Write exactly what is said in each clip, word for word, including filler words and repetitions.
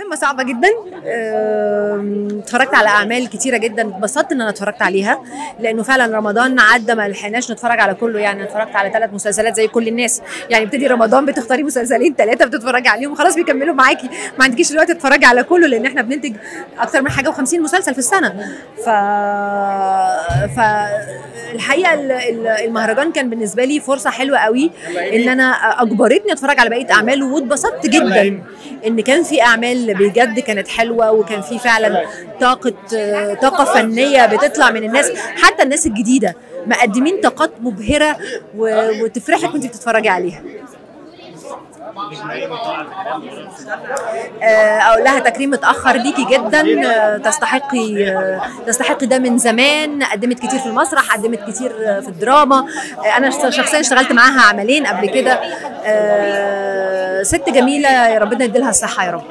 مهمة صعبة جدا. اتفرجت على أعمال كتيرة جدا، اتبسطت إن أنا اتفرجت عليها لأنه فعلا رمضان عدى ما لحقناش نتفرج على كله. يعني اتفرجت على ثلاث مسلسلات زي كل الناس، يعني بتدي رمضان بتختاري مسلسلين ثلاثة بتتفرجي عليهم وخلاص بيكملوا معاكي، ما عندكيش الوقت تتفرجي على كله لأن احنا بننتج أكتر من حاجة وخمسين مسلسل في السنة. ف فالحقيقة المهرجان كان بالنسبة لي فرصة حلوة قوي إن أنا أجبرتني أتفرج على بقية أعماله، واتبسطت جدا ان كان في اعمال بجد كانت حلوه، وكان في فعلا طاقه طاقه فنيه بتطلع من الناس، حتى الناس الجديده مقدمين طاقات مبهره وتفرحك وانت بتتفرجي عليها. اقول لها تكريم متاخر ليكي جدا، تستحقي تستحقي ده من زمان. قدمت كتير في المسرح، قدمت كتير في الدراما، انا شخصيا اشتغلت معاها عملين قبل كده. ست جميله، يا ربنا يديلها الصحه يا رب.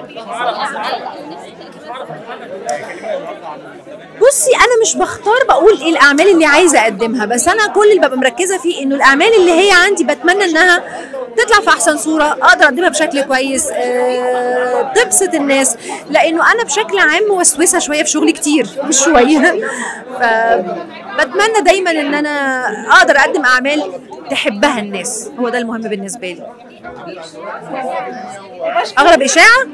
بصي انا مش بختار بقول ايه الاعمال اللي عايزه اقدمها، بس انا كل اللي ببقى مركزه فيه انه الاعمال اللي هي عندي بتمنى انها تطلع في احسن صوره، اقدر اقدمها بشكل كويس، أه تبسط الناس، لانه انا بشكل عام موسوسه شويه في شغلي كتير مش شويه. فبتمنى دايما ان انا اقدر اقدم اعمال تحبها الناس، هو ده المهم بالنسبه لي. اغرب اشاعه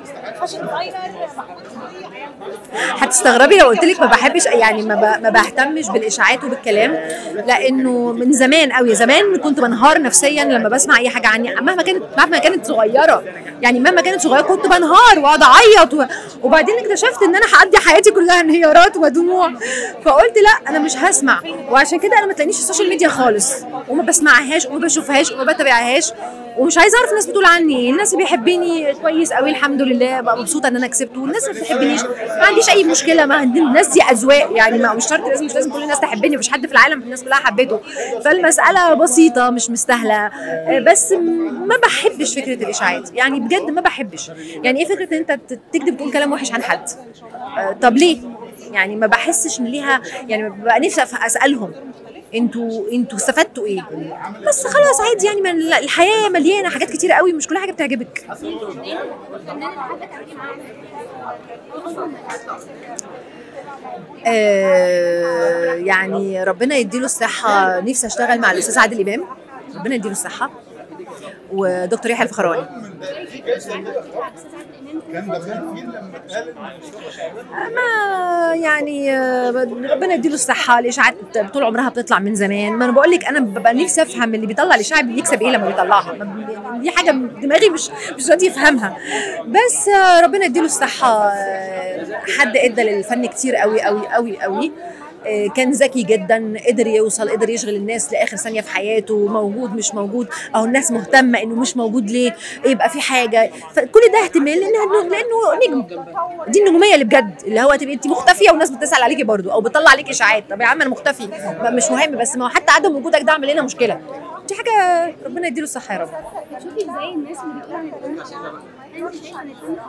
هتستغربي لو قلت لك ما بحبش، يعني ما, ما بهتمش بالاشاعات وبالكلام، لانه من زمان قوي زمان كنت بنهار نفسيا لما بسمع اي حاجه عني مهما كانت مهما كانت صغيره، يعني مهما كانت صغيره كنت بنهار واقعد اعيط و... وبعدين اكتشفت ان انا هقضي حياتي كلها انهيارات ودموع، فقلت لا انا مش هسمع، وعشان كده انا ما تلاقينيش في السوشيال ميديا خالص، وما بسمعهاش وما بشوفهاش وما بتابعهاش، ومش عايزه اعرف الناس بتقول عني. الناس اللي بيحبني كويس قوي الحمد لله، بقى مبسوطه ان انا كسبته، والناس اللي ما بتحبنيش ما عنديش اي مشكله، ما عندي الناس دي اذواق، يعني ما مش شرط لازم مش لازم كل الناس تحبني، مفيش حد في العالم الناس كلها حبته، فالمساله بسيطه مش مستاهله. بس ما بحبش فكره الاشاعات، يعني بجد ما بحبش. يعني ايه فكره ان انت تكذب تقول كلام وحش عن حد؟ طب ليه؟ يعني ما بحسش ان ليها، يعني ببقى نفسي اسالهم انتوا انتوا استفدتوا ايه؟ بس خلاص عادي، يعني من الحياه مليانه حاجات كتيره قوي، مش كل حاجه بتعجبك. آه يعني ربنا يديله الصحه، نفسي اشتغل مع الاستاذ عادل امام، ربنا يديله الصحه، ودكتور يحيى الفخراني. ما يعني ربنا يديله الصحه، الاشاعات طول عمرها بتطلع من زمان، ما انا بقول لك انا ببقى نفسي افهم اللي بيطلع الاشاعه بيكسب ايه لما بيطلعها، دي حاجه دماغي مش مش راضي يفهمها، بس ربنا يديله الصحه. حد ادى للفن كتير قوي قوي قوي قوي، كان ذكي جدا، قدر يوصل، قدر يشغل الناس لاخر ثانيه في حياته، موجود مش موجود، او الناس مهتمه انه مش موجود ليه، يبقى في حاجه، فكل ده احتمال لانه لانه نجم. دي النجوميه اللي بجد، اللي هو تبقي انت مختفيه والناس بتسال عليكي برضو او بتطلع عليكي اشاعات، طب يا عم انا مختفي مش مهم، بس ما هو حتى عدم وجودك ده عامل لنا مشكله، دي حاجه ربنا يديله الصحه يا رب. شوفي ازاي الناس اللي بتقول عن الفن انت شايفه ان الفن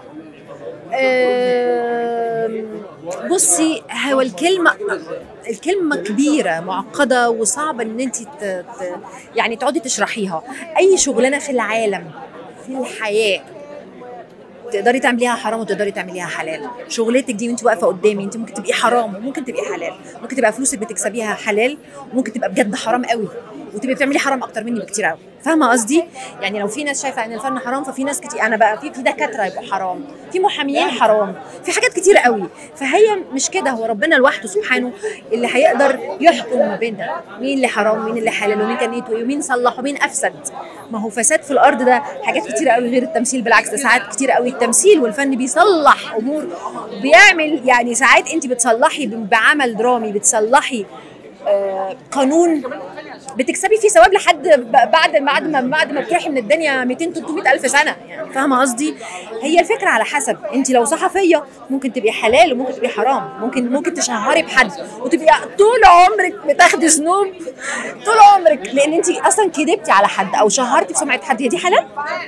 بصي هو الكلمة الكلمة كبيرة معقدة وصعبة ان انت يعني تقعدي تشرحيها. اي شغلانة في العالم في الحياة تقدري تعمليها حرام وتقدري تعمليها حلال. شغلتك دي وانت واقفه قدامي انت ممكن تبقي حرام وممكن تبقي حلال، ممكن تبقى فلوسك بتكسبيها حلال وممكن تبقى بجد حرام قوي وتبقي بتعملي حرام اكتر مني بكتير قوي. فاهمه قصدي؟ يعني لو في ناس شايفه ان الفن حرام ففي ناس كتير، انا بقى في في دكاتره يبقوا حرام، في محاميين حرام، في حاجات كتير قوي، فهي مش كده، هو ربنا لوحده سبحانه اللي هيقدر يحكم ما بيننا مين اللي حرام ومين اللي حلال ومين كان نيته ومين صلح ومين افسد. ما هو فساد في الارض ده حاجات كتير قوي غير التمثيل، بالعكس ده ساعات كتير قوي التمثيل والفن بيصلح امور، بيعمل يعني ساعات انت بتصلحي بعمل درامي، بتصلحي آه قانون بتكسبي فيه ثواب لحد بعد بعد ما بعد ما بتروحي من الدنيا مئتين ثلاثمئة الف سنه. يعني فاهمه قصدي؟ هي الفكره على حسب، انت لو صحفيه ممكن تبقي حلال وممكن تبقي حرام، ممكن ممكن تشهري بحد وتبقي طول عمرك بتاخدي ذنوب طول عمرك لان انت اصلا كدبتي على حد او شهرتي بسمعه حد، هي دي حلال؟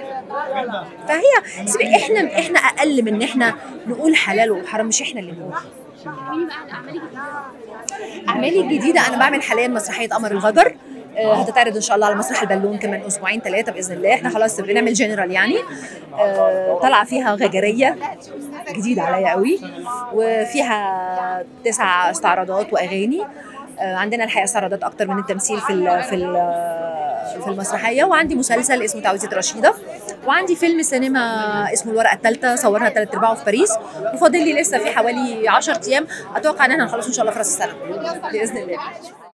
فهي سيبي، احنا احنا اقل من ان احنا نقول حلال وحرام، مش احنا اللي نقول. مين بقى اعمالك الجديده؟ اعمالي الجديده انا بعمل حاليا مسرحيه قمر الغجر، آه، هتتعرض ان شاء الله على مسرح البالون كمان اسبوعين ثلاثه باذن الله. احنا خلاص بنعمل جنرال يعني. آه، طالعه فيها غجريه جديده عليا قوي، وفيها تسع استعراضات واغاني. آه، عندنا الحقيقه استعراضات اكتر من التمثيل في ال في ال في المسرحيه، وعندي مسلسل اسمه تعويذه رشيده، وعندي فيلم سينما اسمه الورقه الثالثه صورنا ثلاث ارباعه في باريس، وفاضل لي لسه في حوالي عشرة ايام اتوقع ان احنا نخلص ان شاء الله في راس السنه باذن الله.